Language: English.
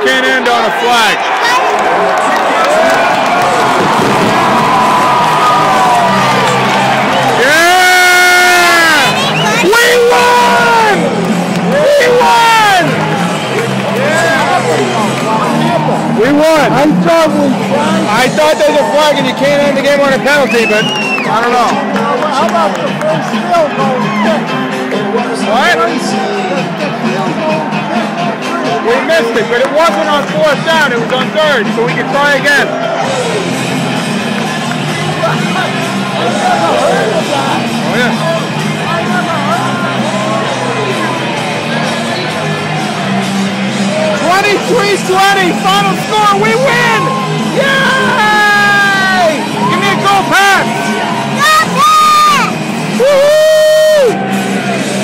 can't end on a flag. Yeah! We won! We won! We won! I thought there was a flag and you can't end the game on a penalty, but I don't know. How about the first field goal kick? What? We missed it, but it wasn't on fourth down, it was on third, so we could try again. Oh yeah. 23-20, final score, we win!